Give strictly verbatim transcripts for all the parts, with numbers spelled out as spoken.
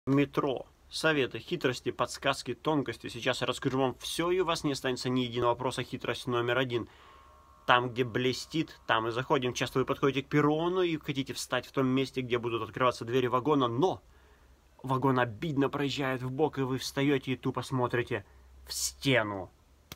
Метро. Советы, хитрости, подсказки, тонкости. Сейчас я расскажу вам все, и у вас не останется ни единого вопроса. Хитрость номер один. Там, где блестит, там и заходим. Часто вы подходите к перрону и хотите встать в том месте, где будут открываться двери вагона, но вагон обидно проезжает в бок, и вы встаете и тупо смотрите в стену.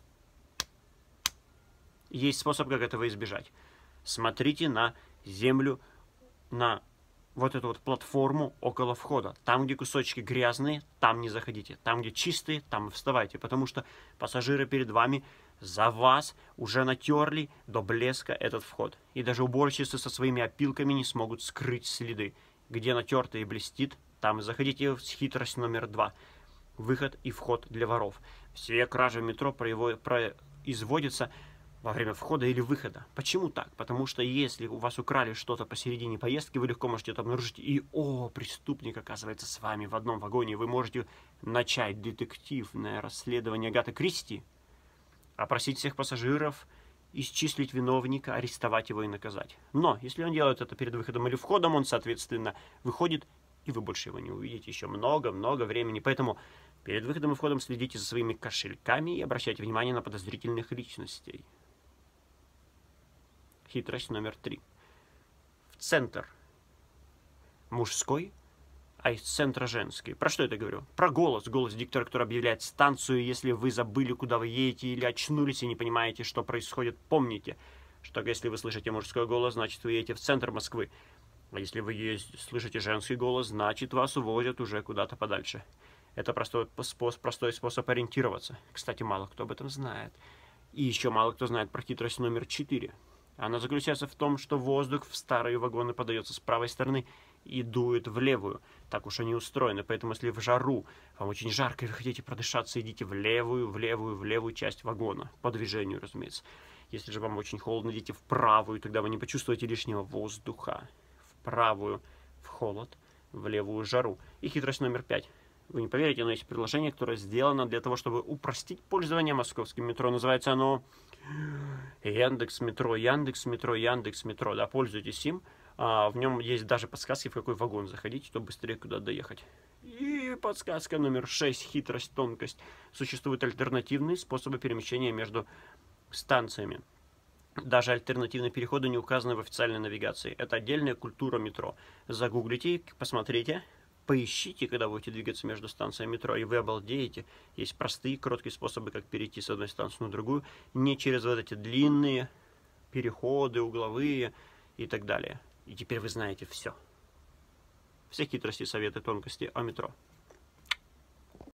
Есть способ, как этого избежать. Смотрите на землю, на вот эту вот платформу около входа. Там, где кусочки грязные, там не заходите. Там, где чистые, там вставайте. Потому что пассажиры перед вами за вас уже натерли до блеска этот вход. И даже уборщицы со своими опилками не смогут скрыть следы. Где натерто и блестит, там и заходите. Хитрость номер два. Выход и вход для воров. Все кражи в метро производятся во время входа или выхода. Почему так? Потому что если у вас украли что-то посередине поездки, вы легко можете это обнаружить. И, о, преступник оказывается с вами в одном вагоне. Вы можете начать детективное расследование Агаты Кристи, опросить всех пассажиров, исчислить виновника, арестовать его и наказать. Но, если он делает это перед выходом или входом, он, соответственно, выходит, и вы больше его не увидите еще много-много времени. Поэтому перед выходом и входом следите за своими кошельками и обращайте внимание на подозрительных личностей. Хитрость номер три. В центр мужской, а из центра женский. Про что это говорю? Про голос. Голос диктора, который объявляет станцию. Если вы забыли, куда вы едете, или очнулись и не понимаете, что происходит, помните, что если вы слышите мужской голос, значит, вы едете в центр Москвы. А если вы есть, слышите женский голос, значит, вас увозят уже куда-то подальше. Это простой способ, простой способ ориентироваться. Кстати, мало кто об этом знает. И еще мало кто знает про хитрость номер четыре. Она заключается в том, что воздух в старые вагоны подается с правой стороны и дует в левую. Так уж они устроены. Поэтому, если в жару вам очень жарко и вы хотите продышаться, идите в левую, в левую, в левую часть вагона. По движению, разумеется. Если же вам очень холодно, идите в правую, тогда вы не почувствуете лишнего воздуха. В правую в холод, в левую жару. И хитрость номер пять. Вы не поверите, но есть приложение, которое сделано для того, чтобы упростить пользование московским метро. Называется оно Яндекс.Метро, Яндекс.Метро, Яндекс.Метро. Да, пользуйтесь им. А, в нем есть даже подсказки, в какой вагон заходить, чтобы быстрее куда доехать. И подсказка номер шесть. Хитрость, тонкость. Существуют альтернативные способы перемещения между станциями. Даже альтернативные переходы не указаны в официальной навигации. Это отдельная культура метро. Загуглите, посмотрите. Поищите, когда будете двигаться между станциями метро, и вы обалдеете. Есть простые, короткие способы, как перейти с одной станции на другую, не через вот эти длинные переходы, угловые и так далее. И теперь вы знаете все. Все хитрости, советы, тонкости о метро.